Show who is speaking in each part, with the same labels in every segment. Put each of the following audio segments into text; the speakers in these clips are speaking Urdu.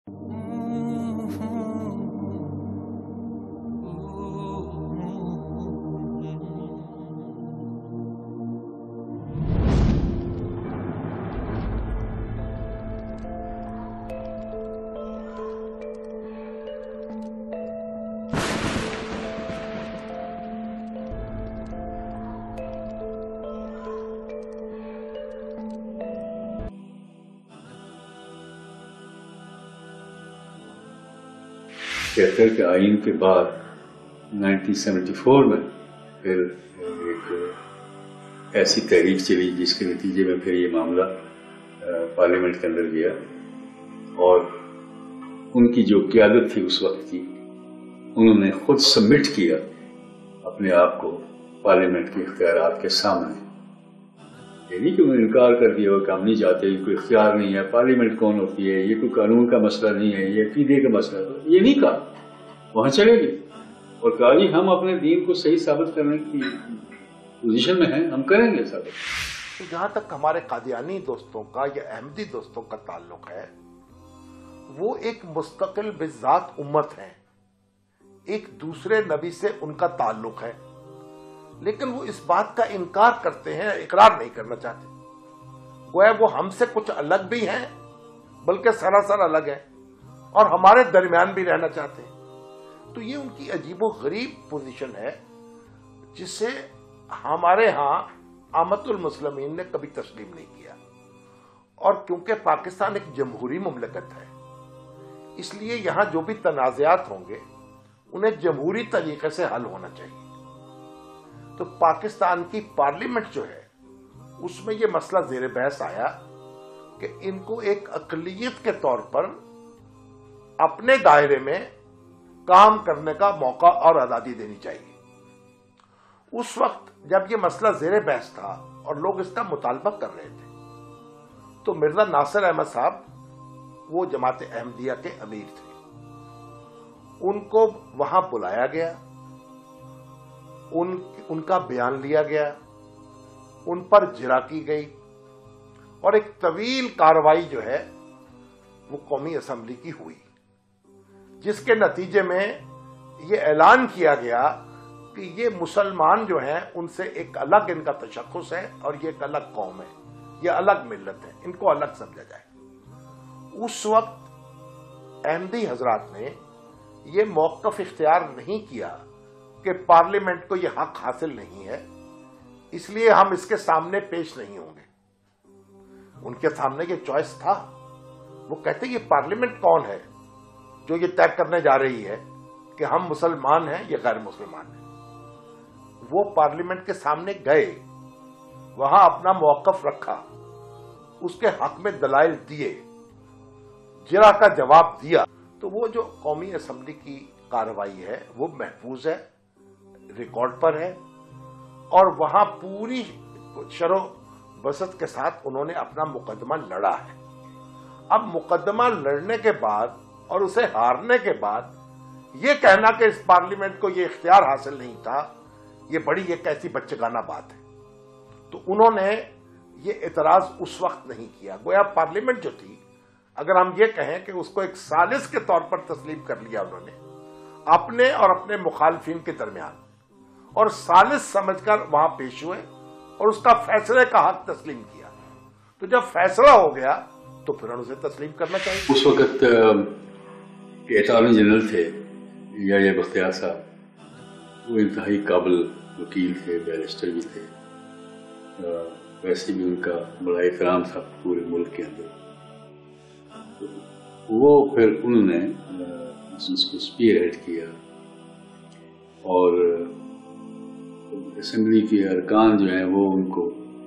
Speaker 1: 73 کے آئین کے بعد 1974 میں پھر ایک ایسی تحریک چلی جس کے نتیجے میں پھر یہ معاملہ پارلیمنٹ کے اندر گیا، اور ان کی جو قیادت تھی اس وقت کی، انہوں نے خود سبمٹ کیا اپنے آپ کو پارلیمنٹ کے اختیارات کے سامنے۔ یہ نہیں کہ انہوں نے انکار کر دیا ہو کہ ہم نہیں چاہتے، کوئی اختیار نہیں ہے، پارلیمنٹ کون ہوتی ہے، یہ کوئی قانون کا مسئلہ نہیں ہے، یہ عقیدے کا مسئلہ ہے، یہ نہیں کہا۔ وہاں چلے گئے اور کہا جی ہم اپنے دین کو صحیح ثابت کرنے کی پوزیشن میں ہیں، ہم کریں گے ثابت۔
Speaker 2: جہاں تک ہمارے قادیانی دوستوں کا یا احمدی دوستوں کا تعلق ہے، وہ ایک مستقل بذات امت ہے، ایک دوسرے نبی سے ان کا تعلق ہے، لیکن وہ اس بات کا انکار کرتے ہیں، اقرار نہیں کرنا چاہتے۔ گویا وہ ہم سے کچھ الگ بھی ہیں، بلکہ سراسر الگ ہیں، اور ہمارے درمیان بھی رہنا چاہتے ہیں۔ تو یہ ان کی عجیب و غریب پوزیشن ہے، جسے ہمارے ہاں عامت المسلمین نے کبھی تسلیم نہیں کیا۔ اور کیونکہ پاکستان ایک جمہوری مملکت ہے، اس لیے یہاں جو بھی تنازعات ہوں گے انہیں جمہوری طریقے سے حل ہونا چاہیے۔ تو پاکستان کی پارلیمنٹ جو ہے اس میں یہ مسئلہ زیر بحث آیا کہ ان کو ایک اقلیت کے طور پر اپنے دائرے میں کام کرنے کا موقع اور آزادی دینی چاہیے۔ اس وقت جب یہ مسئلہ زیر بحث تھا اور لوگ اس کا مطالبہ کر رہے تھے، تو مرزا ناصر احمد صاحب وہ جماعت احمدیہ کے امیر تھے، ان کو وہاں بلایا گیا، ان کا بیان لیا گیا، ان پر جرا کی گئی، اور ایک طویل کارروائی جو ہے وہ قومی اسمبلی کی ہوئی، جس کے نتیجے میں یہ اعلان کیا گیا کہ یہ مسلمان جو ہیں ان سے ایک الگ ان کا تشخص ہے، اور یہ ایک الگ قوم ہے، یہ الگ ملت ہے، ان کو الگ سمجھا جائے۔ اس وقت احمدی حضرات نے یہ موقف اختیار نہیں کیا کہ پارلیمنٹ کو یہ حق حاصل نہیں ہے، اس لیے ہم اس کے سامنے پیش نہیں ہوں گے۔ ان کے سامنے یہ چوائس تھا، وہ کہتے یہ پارلیمنٹ کون ہے جو یہ طے کرنے جا رہی ہے کہ ہم مسلمان ہیں یا غیر مسلمان ہیں۔ وہ پارلیمنٹ کے سامنے گئے، وہاں اپنا موقف رکھا، اس کے حق میں دلائل دیے، جرا کا جواب دیا۔ تو وہ جو قومی اسمبلی کی کارروائی ہے وہ محفوظ ہے، ریکارڈ پر ہے، اور وہاں پوری شرح بسط کے ساتھ انہوں نے اپنا مقدمہ لڑا ہے۔ اب مقدمہ لڑنے کے بعد اور اسے ہارنے کے بعد یہ کہنا کہ اس پارلیمنٹ کو یہ اختیار حاصل نہیں تھا، یہ بڑی ایک ایسی بچگانہ بات ہے۔ تو انہوں نے یہ اعتراض اس وقت نہیں کیا۔ گویا پارلیمنٹ جو تھی، اگر ہم یہ کہیں کہ اس کو ایک ثالث کے طور پر تسلیم کر لیا انہوں نے اپنے اور اپنے مخالفین کے درمیان، اور ثالث سمجھ کر وہاں پیش ہوئے اور اس کا فیصلے کا حق تسلیم کیا۔ تو جب فیصلہ ہو گیا تو پھر اسے تسلیم کرنا چاہیے۔
Speaker 1: اس وقت اٹارنی جنرل تھے یا بختیار صاحب، وہ انتہائی قابل وکیل تھے، بیرسٹر بھی تھے، ویسے بھی ان کا بڑا احترام تھا پورے ملک کے اندر۔ وہ پھر انہوں نے اس کو اسپیئر ہیڈ کیا، اور اسمبلی کے ارکان جو ہیں وہ ان کو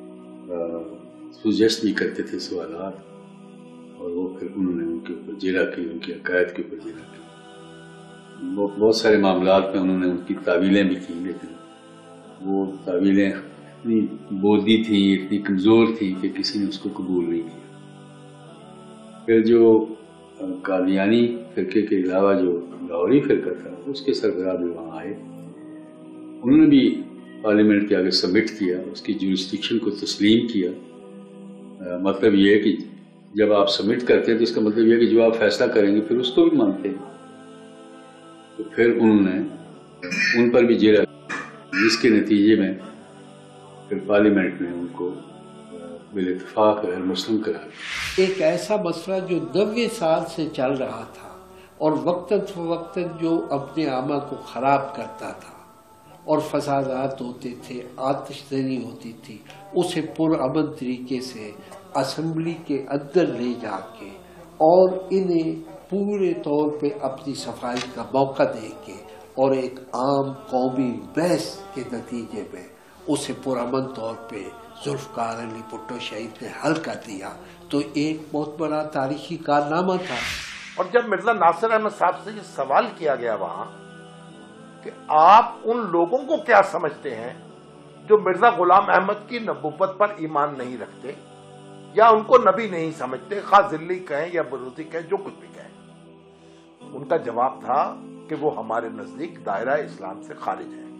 Speaker 1: سجیسٹ بھی کرتے تھے سوالات، اور وہ پھر انہوں نے ان کے اوپر جرا کی، ان کی عقائد کے اوپر جرا کی۔ بہت سارے معاملات میں انہوں نے ان کی تعویلیں بھی کی، لیکن وہ تعویلیں اتنی بودی تھیں، اتنی کمزور تھیں کہ کسی نے اس کو قبول نہیں کیا۔ پھر جو قادیانی فرقے کے علاوہ جو لاہوری فرقہ تھا، اس کے سربراہ بھی وہاں آئے، انہوں نے بھی پارلیمنٹ کے آگے سبمٹ کیا، اس کی جورسڈکشن کو تسلیم کیا۔ مطلب یہ ہے کہ جب آپ سبمٹ کرتے ہیں تو اس کا مطلب یہ ہے کہ جو آپ فیصلہ کریں گے پھر اس کو بھی مانتے ہیں. تو پھر انہوں نے ان پر بھی جیرا، جس کے نتیجے میں پھر پارلیمنٹ نے ان کو بال اتفاق غیر مسلم کرا دیا.
Speaker 3: ایک ایسا مسئلہ جو 90 سال سے چل رہا تھا اور وقتاً فوقتاً جو اپنے عامہ کو خراب کرتا تھا اور فسادات ہوتے تھے، آتش زنی ہوتی تھی، اسے پرامن طریقے سے اسمبلی کے اندر لے جا کے اور انہیں پورے طور پہ اپنی صفائی کا موقع دے کے اور ایک عام قومی بحث کے نتیجے میں اسے پرامن طور پہ ذوالفقار علی بھٹو شہید نے حل کر دیا، تو ایک بہت بڑا تاریخی کارنامہ تھا.
Speaker 2: اور جب مرزا ناصر احمد صاحب سے یہ سوال کیا گیا وہاں کہ آپ ان لوگوں کو کیا سمجھتے ہیں جو مرزا غلام احمد کی نبوت پر ایمان نہیں رکھتے یا ان کو نبی نہیں سمجھتے، خواہ ذلی کہیں یا بروتی کہیں، جو کچھ بھی کہیں، ان کا جواب تھا کہ وہ ہمارے نزدیک دائرہ اسلام سے خارج ہیں.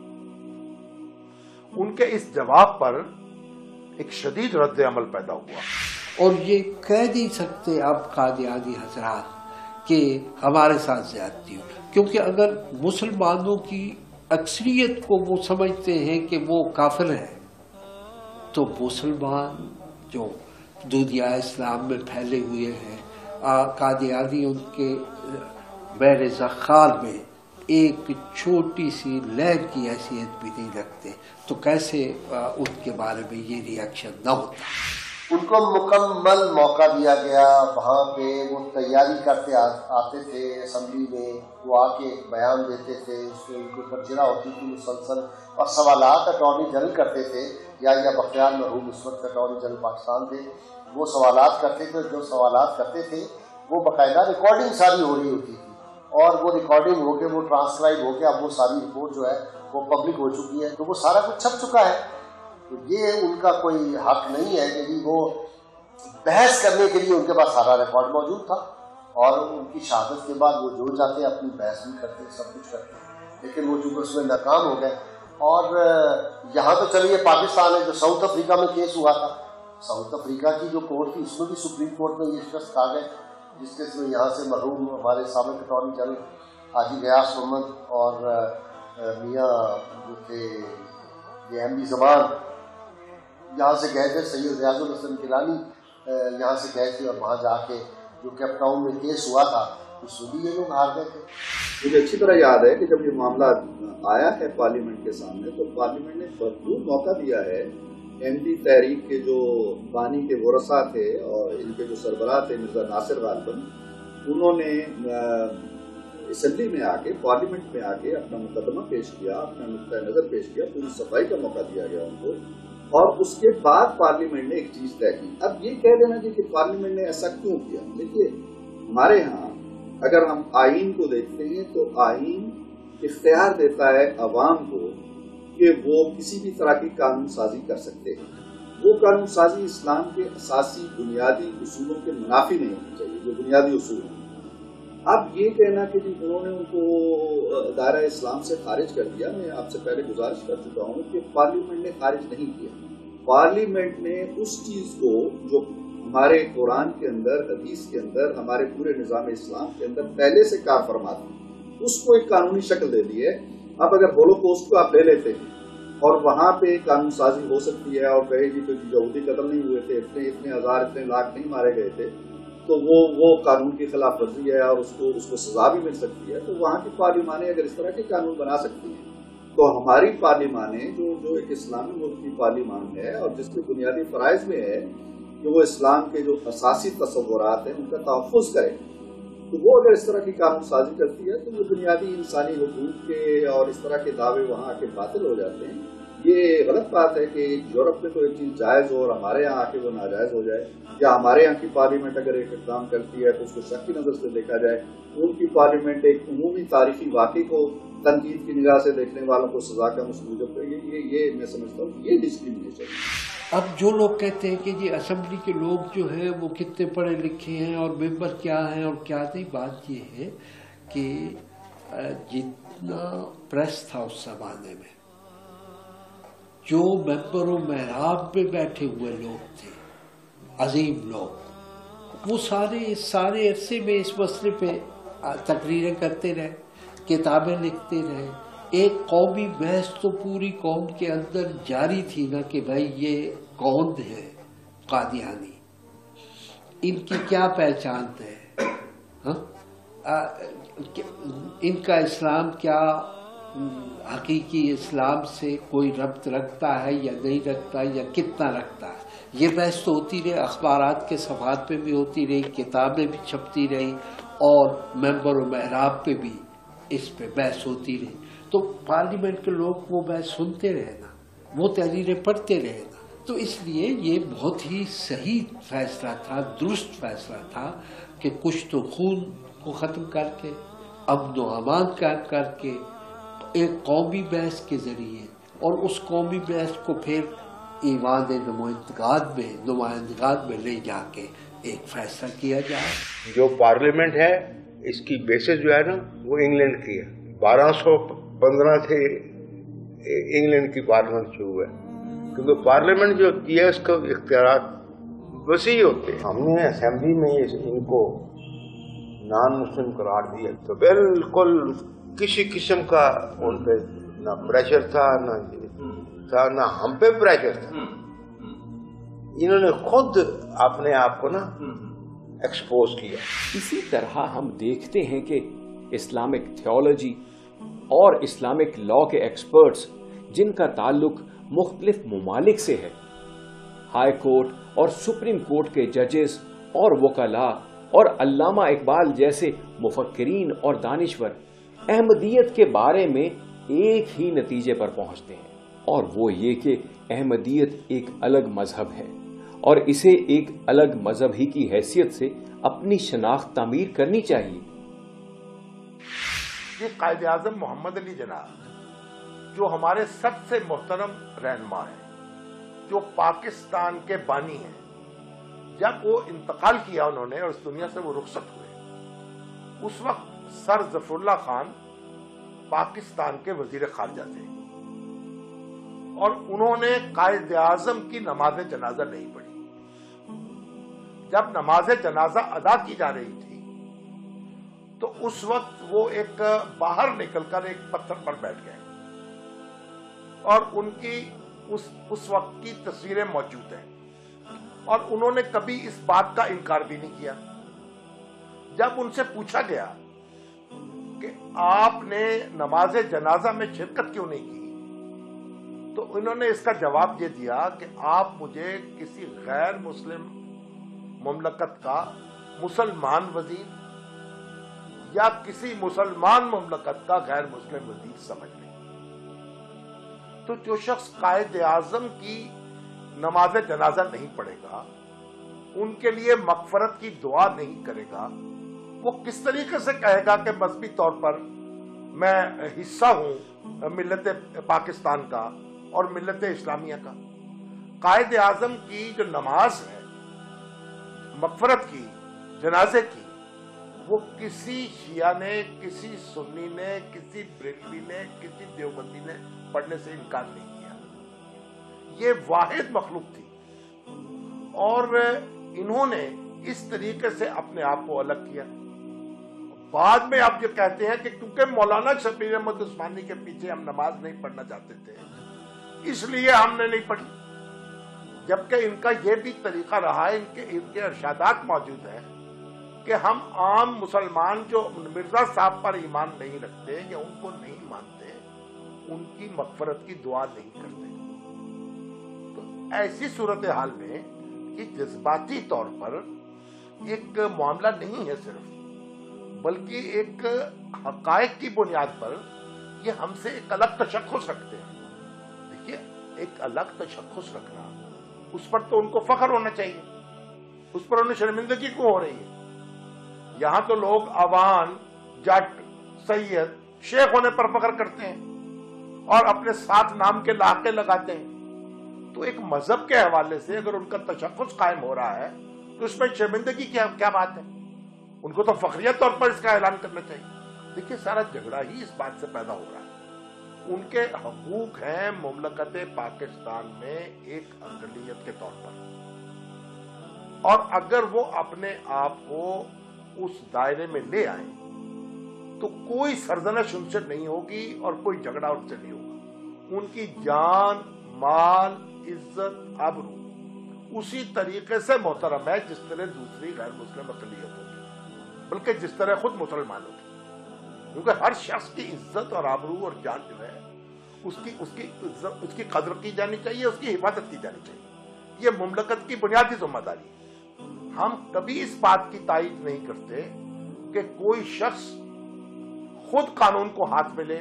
Speaker 2: ان کے اس جواب پر ایک شدید رد عمل پیدا ہوا.
Speaker 3: اور یہ کہہ نہیں سکتے اب قادیانی حضرات کہ ہمارے ساتھ زیادتی ہو، کیونکہ اگر مسلمانوں کی اکثریت کو وہ سمجھتے ہیں کہ وہ کافر ہیں، تو مسلمان جو دنیا اسلام میں پھیلے ہوئے ہیں، قادیانی ان کے بحر زخار میں ایک چھوٹی سی لہر کی حیثیت بھی نہیں رکھتے، تو کیسے ان کے بارے میں یہ ریئیکشن نہ ہوتا.
Speaker 4: ان کو مکمل موقع دیا گیا. وہاں پہ وہ تیاری کرتے آتے تھے اسمبلی میں، وہ آ کے بیان دیتے تھے، اس میں ان کو تبصرہ ہوتی تھی مسلسل، اور سوالات اٹارنی جنرل کرتے تھے. یا بختیار مرحوم اس وقت اٹارنی جنرل پاکستان تھے، وہ سوالات کرتے تھے. جو سوالات کرتے تھے وہ باقاعدہ ریکارڈنگ ساری ہو رہی ہوتی تھی، اور وہ ریکارڈنگ ہو کے وہ ٹرانسکرائب ہو کے اب وہ ساری رپورٹ جو ہے وہ پبلک ہو چکی ہے، تو وہ سارا کچھ چھپ چکا ہے. تو یہ ان کا کوئی حق نہیں ہے کہ وہ بحث کرنے کے لیے ان کے پاس سارا ریکارڈ موجود تھا، اور ان کی شہادت کے بعد وہ جو چاہتے اپنی بحث بھی کرتے، سب کچھ کرتے، لیکن وہ چونکہ اس میں ناکام ہو گئے. اور یہاں تو چلیے پاکستان ہے، جو ساؤتھ افریقہ میں کیس ہوا تھا، ساؤتھ افریقہ کی جو کورٹ تھی اس میں بھی سپریم کورٹ میں یہ شخص آ گئے، جس کیس میں یہاں سے مرحوم ہمارے سابق اٹارنی جنرل حاجی غیاث محمد اور میاں جو تھے یہ احمدی زمان یہاں سے گئے تھے، سید ریاض الحسن گیلانی یہاں سے گئے تھے، اور وہاں جا کے جو کیپ ٹاؤن میں کیس ہوا تھا اس میں بھی یہ لوگ ہار گئے تھے.
Speaker 5: مجھے اچھی طرح یاد ہے کہ جب یہ معاملہ آیا ہے پارلیمنٹ کے سامنے، تو پارلیمنٹ نے بھرپور موقع دیا ہے. احمدی تحریک کے جو بانی کے ورثاء تھے اور ان کے جو سربراہ تھے مرزا ناصر غالباً، انہوں نے اسمبلی میں آ کے، پارلیمنٹ میں آ کے اپنا مقدمہ پیش کیا، اپنا نقطۂ نظر پیش کیا، پوری صفائی کا موقع دیا گیا ان کو، اور اس کے بعد پارلیمنٹ نے ایک چیز طے کی. اب یہ کہہ دینا کہ پارلیمنٹ نے ایسا کیوں کیا، دیکھیے ہمارے ہاں اگر ہم آئین کو دیکھتے ہیں تو آئین اختیار دیتا ہے عوام کو کہ وہ کسی بھی طرح کی قانون سازی کر سکتے ہیں. وہ قانون سازی اسلام کے اساسی بنیادی اصولوں کے منافی نہیں ہونی چاہیے، جو بنیادی اصول ہیں. اب یہ کہنا کہ انہوں نے ان کو دائرہ اسلام سے خارج کر دیا، میں آپ سے پہلے گزارش کر چکا ہوں کہ پارلیمنٹ نے خارج نہیں کیا. پارلیمنٹ نے اس چیز کو جو ہمارے قرآن کے اندر، حدیث کے اندر، ہمارے پورے نظام اسلام کے اندر پہلے سے کار فرما تھی، اس کو ایک قانونی شکل دے دی ہے. اب اگر ہولوکوسٹ کو آپ لے لیتے ہیں اور وہاں پہ قانون سازی ہو سکتی ہے اور کہے جی کوئی یہودی قتل نہیں ہوئے تھے، اتنے ہزار اتنے لاکھ نہیں مارے گئے تھے، تو وہ قانون کی خلاف ورزی ہے اور اس کو سزا بھی مل سکتی ہے. تو وہاں کی پارلیمانیں اگر اس طرح کے قانون بنا سکتی ہیں تو ہماری پارلیمانیں جو ایک اسلامی ملک کی پارلیمان ہے اور جس کے بنیادی فرائض میں ہے کہ وہ اسلام کے جو اساسی تصورات ہیں ان کا تحفظ کرے، تو وہ اگر اس طرح کی قانون سازی کرتی ہے تو وہ بنیادی انسانی حقوق کے اور اس طرح کے دعوے وہاں آ کے باطل ہو جاتے ہیں. یہ غلط بات ہے کہ یورپ میں تو ایک چیز جائز ہو اور ہمارے یہاں آ کے وہ ناجائز ہو جائے، یا ہمارے یہاں کی پارلیمنٹ اگر ایک اقدام کرتی ہے تو اس کو شک کی نظر سے دیکھا جائے، ان کی پارلیمنٹ ایک عمومی تاریخی واقعے کو تنقید کی نگاہ سے دیکھنے والوں کو سزا کا مستحق ہے. یہ میں سمجھتا ہوں یہ ڈسکریمنیشن ہے.
Speaker 3: اب جو لوگ کہتے ہیں کہ جی اسمبلی کے لوگ جو ہیں وہ کتنے پڑھے لکھے ہیں اور ممبر کیا ہیں اور کیا نہیں، بات یہ ہے کہ جتنا پریس تھا اس زمانے میں، جو ممبر و محراب پہ بیٹھے ہوئے لوگ تھے، عظیم لوگ، وہ سارے عرصے میں اس مسئلے پہ تقریریں کرتے رہے، کتابیں لکھتے رہے. ایک قومی بحث تو پوری قوم کے اندر جاری تھی نا کہ بھائی یہ کون ہے قادیانی، ان کی کیا پہچان ہے، ان کا اسلام کیا حقیقی اسلام سے کوئی ربط رکھتا ہے یا نہیں رکھتا، یا کتنا رکھتا ہے. یہ بحث تو ہوتی رہی، اخبارات کے صفحات پہ بھی ہوتی رہی، کتابیں بھی چھپتی رہی، اور ممبر و محراب پہ بھی اس پہ بحث ہوتی رہی. تو پارلیمنٹ کے لوگ وہ بحث سنتے رہے نا، وہ تحریریں پڑھتے رہے نا. تو اس لیے یہ بہت ہی صحیح فیصلہ تھا، درست فیصلہ تھا کہ کچھ تو خون کو ختم کر کے، امن و امان قائم کر کے، ایک قومی بحث کے ذریعے، اور اس قومی بحث کو پھر ایوان نمائندگان میں لے جا کے ایک فیصلہ کیا جائے.
Speaker 6: جو پارلیمنٹ ہے اس کی بیسس جو ہے نا وہ انگلینڈ کی ہے. 1215 سے انگلینڈ کی پارلیمنٹ شروع ہے، کیونکہ پارلیمنٹ جو ہوتی ہے اس کا اختیارات وسیع ہوتے ہیں. ہم نے اسمبلی میں ان کو نان مسلم قرار دیا تو بالکل کسی قسم کا ان پہ نہ پریشر تھا، نہ ہم پہ پریشر تھا. انہوں نے خود اپنے آپ کو نا ایکسپوز کیا.
Speaker 7: اسی طرح ہم دیکھتے ہیں کہ اسلامک تھیولوجی اور اسلامک لا کے ایکسپرٹس جن کا تعلق مختلف ممالک سے ہے، ہائی کورٹ اور سپریم کورٹ کے ججز اور وکلاء اور علامہ اقبال جیسے مفکرین اور دانشور احمدیت کے بارے میں ایک ہی نتیجے پر پہنچتے ہیں، اور وہ یہ کہ احمدیت ایک الگ مذہب ہے اور اسے ایک الگ مذہب ہی کی حیثیت سے اپنی شناخت تعمیر کرنی چاہیے.
Speaker 2: یہ قائد اعظم محمد علی جناح جو ہمارے سب سے محترم رہنما ہیں، جو پاکستان کے بانی ہیں، جب وہ انتقال کیا انہوں نے اور اس دنیا سے وہ رخصت ہوئے، اس وقت سر ظفر اللہ خان پاکستان کے وزیر خارجہ تھے، اور انہوں نے قائد اعظم کی نماز جنازہ نہیں پڑھی. جب نماز جنازہ ادا کی جا رہی تھی تو اس وقت وہ ایک باہر نکل کر ایک پتھر پر بیٹھ گئے، اور ان کی اس وقت کی تصویریں موجود ہیں، اور انہوں نے کبھی اس بات کا انکار بھی نہیں کیا. جب ان سے پوچھا گیا کہ آپ نے نماز جنازہ میں شرکت کیوں نہیں کی، تو انہوں نے اس کا جواب یہ دیا کہ آپ مجھے کسی غیر مسلم مملکت کا مسلمان وزیر یا کسی مسلمان مملکت کا غیر مسلم وزیر سمجھ لیں. تو جو شخص قائد اعظم کی نماز جنازہ نہیں پڑھے گا، ان کے لیے مغفرت کی دعا نہیں کرے گا، وہ کس طریقے سے کہے گا کہ مذہبی طور پر میں حصہ ہوں ملت پاکستان کا اور ملت اسلامیہ کا. قائد اعظم کی جو نماز ہے مغفرت کی، جنازے کی، وہ کسی شیعہ نے، کسی سنی نے، کسی بریلوی نے، کسی دیوبندی نے پڑھنے سے انکار نہیں کیا. یہ واحد مخلوق تھی، اور انہوں نے اس طریقے سے اپنے آپ کو الگ کیا. بعد میں آپ جو کہتے ہیں کہ کیونکہ مولانا شبیر احمد عثمانی کے پیچھے ہم نماز نہیں پڑھنا چاہتے تھے اس لیے ہم نے نہیں پڑھی، جبکہ ان کا یہ بھی طریقہ رہا ہے، ان کے ارشادات موجود ہیں کہ ہم عام مسلمان جو مرزا صاحب پر ایمان نہیں رکھتے یا ان کو نہیں مانتے، ان کی مغفرت کی دعا نہیں کرتے. تو ایسی صورتحال میں یہ جذباتی طور پر ایک معاملہ نہیں ہے صرف، بلکہ ایک حقائق کی بنیاد پر یہ ہم سے ایک الگ تشخص رکھتے ہیں. دیکھیے، ایک الگ تشخص رکھنا، اس پر تو ان کو فخر ہونا چاہیے، اس پر انہیں شرمندگی کیوں ہو رہی ہے؟ یہاں تو لوگ عوان، جٹ، سید، شیخ ہونے پر فخر کرتے ہیں اور اپنے ساتھ نام کے لاحقے لگاتے ہیں. تو ایک مذہب کے حوالے سے اگر ان کا تشخص قائم ہو رہا ہے تو اس میں شرمندگی کیا بات ہے؟ ان کو تو فخریہ طور پر اس کا اعلان کرنا چاہیے. دیکھیے، سارا جھگڑا ہی اس بات سے پیدا ہو رہا ہے. ان کے حقوق ہیں مملکت پاکستان میں ایک اقلیت کے طور پر، اور اگر وہ اپنے آپ کو اس دائرے میں لے آئیں تو کوئی سرزنش ان سے نہیں ہوگی اور کوئی جھگڑا ان سے نہیں ہوگا. ان کی جان، مال، عزت، آبرو اسی طریقے سے محترم ہے جس طرح دوسری غیر مسلم اقلیت ہوتی، بلکہ جس طرح خود مسلمان ہوتی. کیونکہ ہر شخص کی عزت اور آبرو اور جان جو ہے اس کی قدر کی جانی چاہیے، اس کی حفاظت کی جانی چاہیے. یہ مملکت کی بنیادی ذمہ داری ہے. ہم کبھی اس بات کی تائید نہیں کرتے کہ کوئی شخص خود قانون کو ہاتھ میں لے،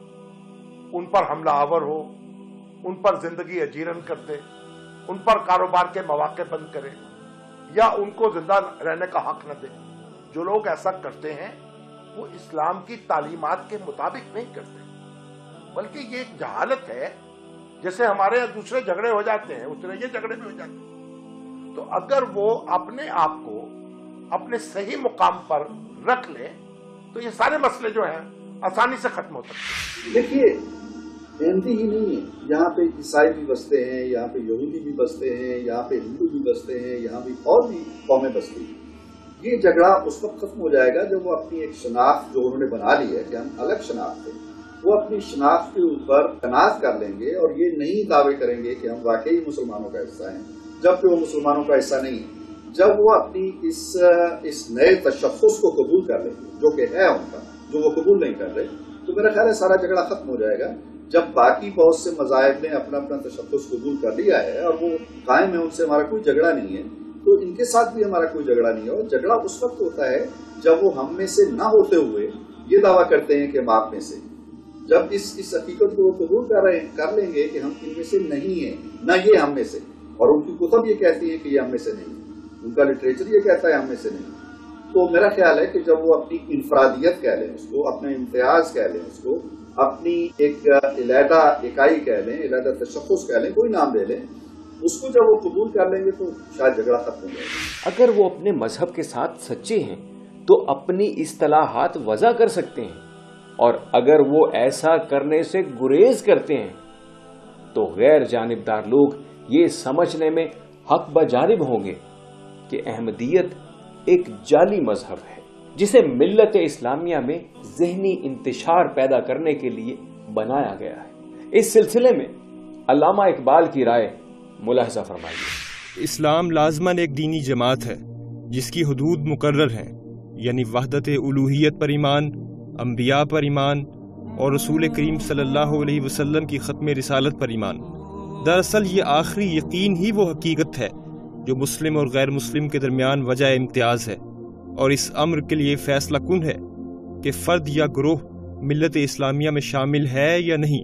Speaker 2: ان پر حملہ آور ہو، ان پر زندگی اجیرن کر دے، ان پر کاروبار کے مواقع بند کرے یا ان کو زندہ رہنے کا حق نہ دے. جو لوگ ایسا کرتے ہیں وہ اسلام کی تعلیمات کے مطابق نہیں کرتے، بلکہ یہ ایک جہالت ہے. جیسے ہمارے یہاں دوسرے جھگڑے ہو جاتے ہیں اس طرح یہ جھگڑے بھی ہو جاتے ہیں. تو اگر وہ اپنے آپ کو اپنے صحیح مقام پر رکھ لے تو یہ سارے مسئلے جو ہیں آسانی سے ختم ہو سکتے ہیں.
Speaker 5: دیکھیے احمدی ہی نہیں ہے، یہاں پہ عیسائی بھی بستے ہیں، یہاں پہ یہودی بھی بستے ہیں، یہاں پہ ہندو بھی بستے ہیں، یہاں بھی اور بھی قومیں بستی ہیں. یہ جھگڑا اس وقت ختم ہو جائے گا جب وہ اپنی ایک شناخت جو انہوں نے بنا لی ہے کہ ہم الگ شناخت ہیں، وہ اپنی شناخت کے اوپر تنازع کر لیں گے اور یہ نہیں دعوے کریں گے کہ ہم واقعی مسلمانوں کا حصہ ہیں، جبکہ وہ مسلمانوں کا حصہ نہیں ہے. جب وہ اپنی اس نئے تشخص کو قبول کر لیں گے جو کہ ہے ان کا، جو وہ قبول نہیں کر رہے، تو میرا خیال ہے سارا جھگڑا ختم ہو جائے گا. جب باقی بہت سے مذاہب نے اپنا اپنا تشخص قبول کر لیا ہے اور وہ قائم ہے، ان سے ہمارا کوئی جھگڑا نہیں ہے، تو ان کے ساتھ بھی ہمارا کوئی جھگڑا نہیں ہے. اور جھگڑا اس وقت ہوتا ہے جب وہ ہم میں سے نہ ہوتے ہوئے یہ دعویٰ کرتے ہیں کہ ہم آپ میں سے. جب اس حقیقت کو وہ قبول کر لیں گے کہ ہم ان میں سے نہیں ہیں، نہ یہ ہم میں سے، اور ان کی کتب یہ کہتی ہے کہ یہ ہم میں سے نہیں، ان کا لٹریچر یہ کہتا ہے ہم میں سے نہیں، تو میرا خیال ہے کہ جب وہ اپنی انفرادیت کہہ لیں اس کو، اپنا امتیاز کہہ لیں اس کو، اپنی ایک علیحدہ اکائی کہہ لیں، علیحدہ تشخص کہہ لیں، کوئی نام دے لیں، اس کو جب وہ قبول کر لیں گے تو شاید جھگڑا ختم ہو جائے گا.
Speaker 7: اگر وہ اپنے مذہب کے ساتھ سچے ہیں تو اپنی اصطلاحات وضع کر سکتے ہیں، اور اگر وہ ایسا کرنے سے گریز کرتے ہیں تو غیر جانبدار لوگ یہ سمجھنے میں حق بجانب ہوں گے کہ احمدیت ایک جعلی مذہب ہے جسے ملت اسلامیہ میں ذہنی انتشار پیدا کرنے کے لیے بنایا گیا ہے. اس سلسلے میں علامہ اقبال کی رائے ملاحظہ فرمائیے.
Speaker 8: اسلام لازماً ایک دینی جماعت ہے جس کی حدود مقرر ہیں، یعنی وحدت الوہیت پر ایمان، انبیاء پر ایمان اور رسول کریم صلی اللہ علیہ وسلم کی ختم رسالت پر ایمان. دراصل یہ آخری یقین ہی وہ حقیقت ہے جو مسلم اور غیر مسلم کے درمیان وجہ امتیاز ہے، اور اس امر کے لیے فیصلہ کن ہے کہ فرد یا گروہ ملت اسلامیہ میں شامل ہے یا نہیں.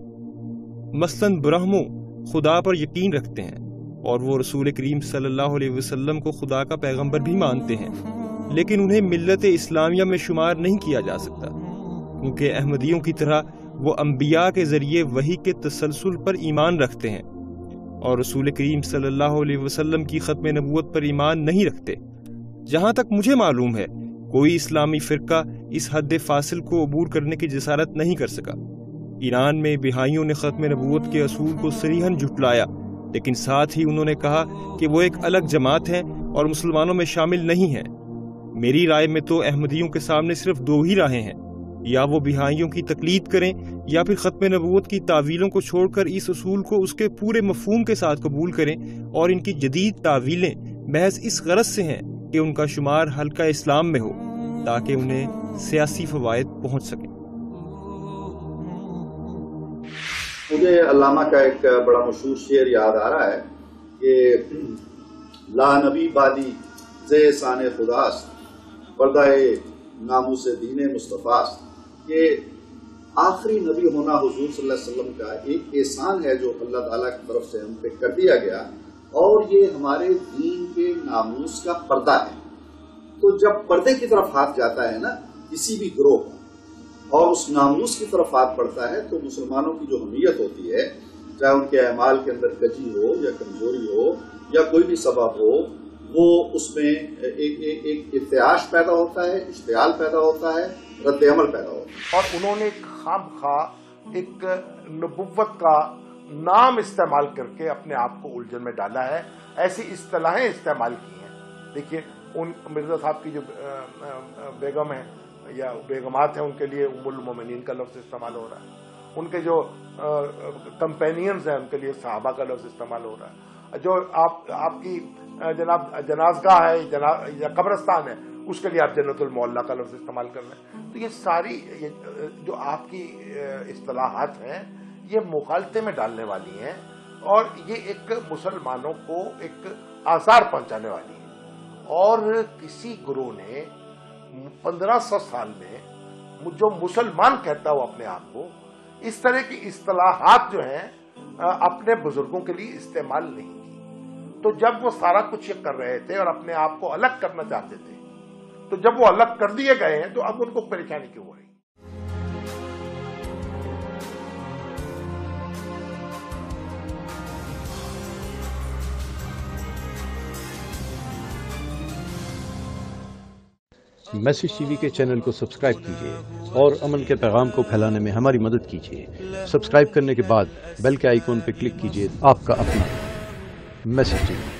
Speaker 8: مثلاً برہمو خدا پر یقین رکھتے ہیں اور وہ رسول کریم صلی اللہ علیہ وسلم کو خدا کا پیغمبر بھی مانتے ہیں، لیکن انہیں ملت اسلامیہ میں شمار نہیں کیا جا سکتا، کیونکہ احمدیوں کی طرح وہ انبیاء کے ذریعے وحی کے تسلسل پر ایمان رکھتے ہیں اور رسول کریم صلی اللہ علیہ وسلم کی ختم نبوت پر ایمان نہیں رکھتے. جہاں تک مجھے معلوم ہے کوئی اسلامی فرقہ اس حد فاصل کو عبور کرنے کی جسارت نہیں کر سکا. ایران میں بہائیوں نے ختم نبوت کے اصول کو صریحاً جھٹلایا، لیکن ساتھ ہی انہوں نے کہا کہ وہ ایک الگ جماعت ہے اور مسلمانوں میں شامل نہیں ہیں. میری رائے میں تو احمدیوں کے سامنے صرف دو ہی راہیں ہیں، یا وہ بہائیوں کی تقلید کریں یا پھر ختم نبوت کی تعویلوں کو چھوڑ کر اس اصول کو اس کے پورے مفہوم کے ساتھ قبول کریں، اور ان کی جدید تعویلیں محض اس غرض سے ہیں کہ ان کا شمار حلقہ اسلام میں ہو تاکہ انہیں سیاسی فوائد پہنچ سکیں.
Speaker 5: مجھے علامہ کا ایک بڑا مشہور شعر یاد آ رہا ہے کہ لا نبی بادی زے سان خداست پردہ ناموس دین مصطفیٰ. یہ آخری نبی ہونا حضور صلی اللہ علیہ وسلم کا ایک احسان ہے جو اللہ تعالیٰ کی طرف سے ہم پہ کر دیا گیا، اور یہ ہمارے دین کے ناموس کا پردہ ہے. تو جب پردے کی طرف ہاتھ جاتا ہے نا کسی بھی گروہ کا اور اس ناموس کی طرف ہاتھ پڑتا ہے تو مسلمانوں کی جو حمیت ہوتی ہے، چاہے ان کے اعمال کے اندر کجی ہو یا کمزوری ہو یا کوئی بھی سبب ہو، وہ اس میں ایک ارتعاش پیدا ہوتا ہے، اشتعال پیدا ہوتا ہے، رد عمل پیدا ہوتا ہے.
Speaker 2: اور انہوں نے خام خواہ ایک نبوت کا نام استعمال کر کے اپنے آپ کو الجھن میں ڈالا ہے. ایسی اصطلاحیں استعمال کی ہیں देखिए उन मिर्जा साहब की जो बेगम है या बेगमात हैं उनके लिए उम्मुल मोमिनीन का लफ्ज़ इस्तेमाल हो रहा है, उनके जो कंपेनियंस हैं उनके लिए सहाबा का लफ्ज़ इस्तेमाल हो रहा है, जो आपकी जनाब जनाजगाह है या कब्रस्तान है उसके लिए आप जन्नतुल मौला का लफ्ज़ इस्तेमाल कर रहे हैं। तो ये सारी जो आपकी इस्तिलाहात हैं ये मुखालते में डालने वाली हैं और ये एक मुसलमानों को एक आसार पहुंचाने वाली है। और किसी गुरु ने 1500 साल में जो मुसलमान कहता हो अपने आप को, इस तरह की इस्तिलाहात जो हैं अपने बुजुर्गों के लिए इस्तेमाल नहीं की। तो जब वो सारा कुछ ये कर रहे थे और अपने आप को अलग करना चाहते थे, तो जब वो अलग कर दिए गए हैं तो अब उनको परेशानी क्यों हो रही?
Speaker 9: मैसेज टीवी के चैनल को सब्सक्राइब कीजिए और अमन के पैगाम को फैलाने में हमारी मदद कीजिए। सब्सक्राइब करने के बाद बेल के आइकॉन पर क्लिक कीजिए। आपका अपना मैसेज टीवी।